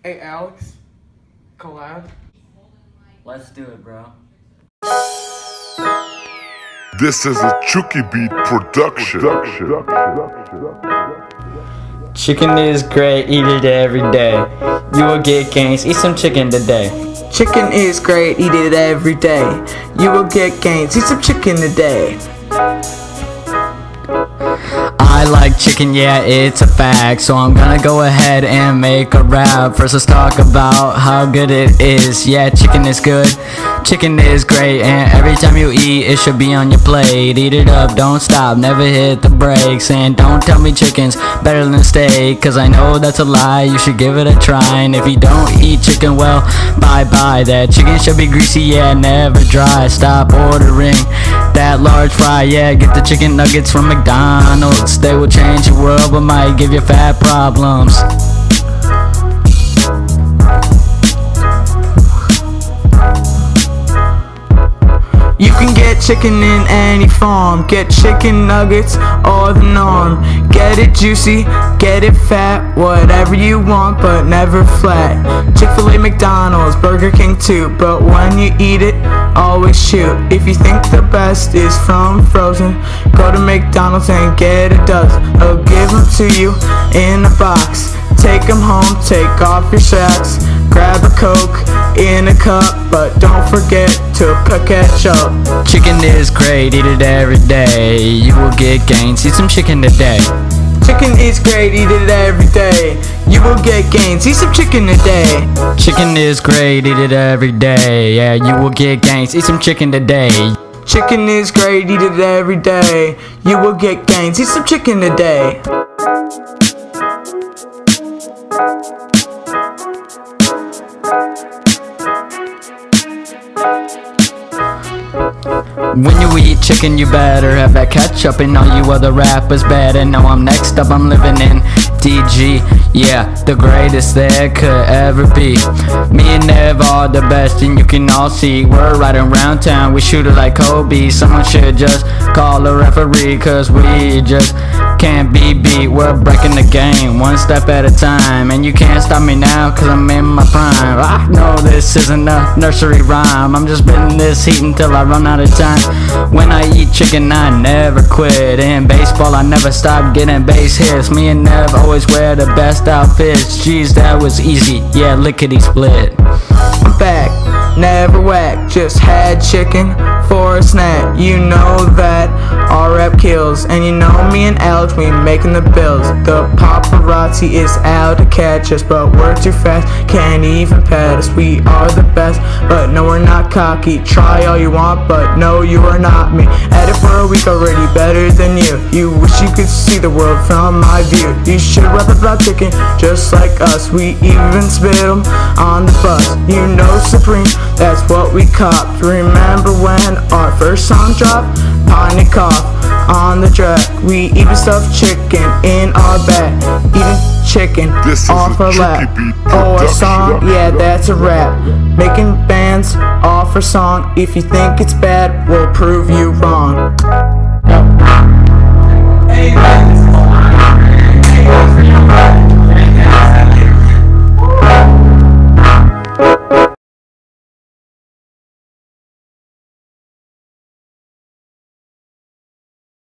Hey Alex, collab? Let's do it, bro. This is a Chucky Beat production. Chicken is great, eat it every day. You will get gains, eat some chicken today. Chicken is great, eat it every day. You will get gains, eat some chicken today. I like chicken, yeah, it's a fact. So I'm gonna go ahead and make a rap. First let's talk about how good it is. Yeah, chicken is good, chicken is great, and every time you eat, it should be on your plate. Eat it up, don't stop, never hit the brakes. And don't tell me chicken's better than steak, cause I know that's a lie, you should give it a try. And if you don't eat chicken, well, bye-bye. That chicken should be greasy, yeah, never dry. Stop ordering that large fry, yeah, get the chicken nuggets from McDonald's. They will change your world, but might give you fat problems. You can get chicken in any form. Get chicken nuggets or the norm. Get it juicy, get it fat, whatever you want, but never flat. Chick-fil-A, McDonald's, Burger King too, but when you eat it, always shoot. If you think the best is from frozen, go to McDonald's and get a dozen. They'll give them to you in a box. Take them home, take off your socks. Grab a Coke in a cup, but don't forget to put ketchup. Chicken is great, eat it every day. You will get gains, eat some chicken today. Chicken is great, eat it every day. You will get gains, eat some chicken today. Chicken is great, eat it every day. Yeah, you will get gains, eat some chicken today. Chicken is great, eat it every day. You will get gains, eat some chicken today. When you eat chicken, you better have that ketchup. And all you other rappers better know I'm next up. I'm living in DG, yeah, the greatest there could ever be. Me and Nev are the best, and you can all see we're riding around town, we shoot it like Kobe. Someone should just call a referee, cause we just can't be beat. We're breaking the game one step at a time, and you can't stop me now cause I'm in my prime. I know this isn't a nursery rhyme, I'm just spitting this heat until I run out of time. When I eat chicken, I never quit. In baseball, I never stop getting base hits. Me and Nev always wear the best outfits. Jeez, that was easy, yeah, lickety split. I'm back, never whack, just had chicken for a snack. You know that our rap kills, and you know me and Alex, we making the bills. The paparazzi is out to catch us, but we're too fast, can't even pet us. We are the best, but no, we're not cocky. Try all you want, but no, you are not me. At it for a week already, better than you. You wish you could see the world from my view. You should rap about chicken, just like us. We even spit them on the bus. You know Supreme, that's what we copped. Remember when our first song dropped? Pine and cough on the track. We even stuffed chicken in our bag. Eating chicken off our lap. Oh, a song, yeah, that's a rap. Making bands off our song. If you think it's bad, we'll prove you wrong.